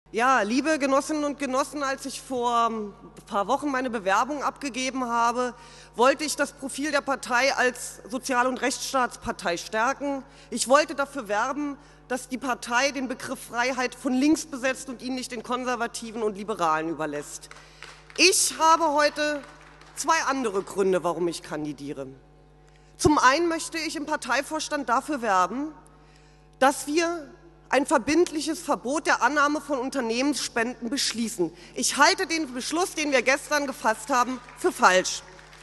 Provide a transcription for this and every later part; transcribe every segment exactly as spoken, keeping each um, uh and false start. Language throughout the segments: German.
Ja, liebe Genossinnen und Genossen, als ich vor ein paar Wochen meine Bewerbung abgegeben habe, wollte ich das Profil der Partei als Sozial- und Rechtsstaatspartei stärken. Ich wollte dafür werben, dass die Partei den Begriff Freiheit von links besetzt und ihn nicht den Konservativen und Liberalen überlässt. Ich habe heute zwei andere Gründe, warum ich kandidiere. Zum einen möchte ich im Parteivorstand dafür werben, dass wir ein verbindliches Verbot der Annahme von Unternehmensspenden beschließen. Ich halte den Beschluss, den wir gestern gefasst haben, für falsch.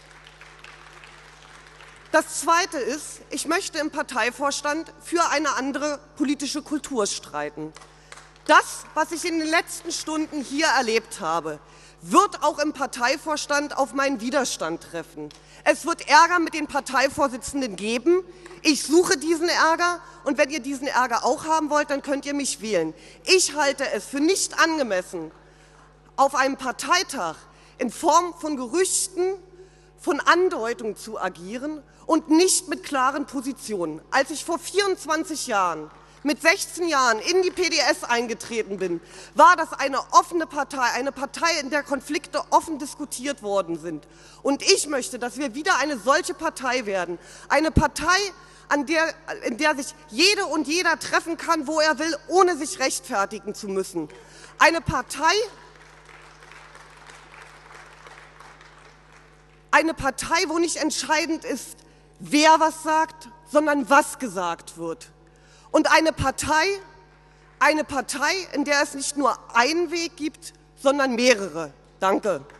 Das Zweite ist, ich möchte im Parteivorstand für eine andere politische Kultur streiten. Das, was ich in den letzten Stunden hier erlebt habe, wird auch im Parteivorstand auf meinen Widerstand treffen. Es wird Ärger mit den Parteivorsitzenden geben. Ich suche diesen Ärger, und wenn ihr diesen Ärger auch haben wollt, dann könnt ihr mich wählen. Ich halte es für nicht angemessen, auf einem Parteitag in Form von Gerüchten, von Andeutungen zu agieren und nicht mit klaren Positionen. Als ich vor vierundzwanzig Jahren mit sechzehn Jahren in die P D S eingetreten bin, war das eine offene Partei, eine Partei, in der Konflikte offen diskutiert worden sind. Und ich möchte, dass wir wieder eine solche Partei werden, eine Partei, an der, in der sich jede und jeder treffen kann, wo er will, ohne sich rechtfertigen zu müssen. Eine Partei, eine Partei, wo nicht entscheidend ist, wer was sagt, sondern was gesagt wird. Und eine Partei, eine Partei, in der es nicht nur einen Weg gibt, sondern mehrere. Danke.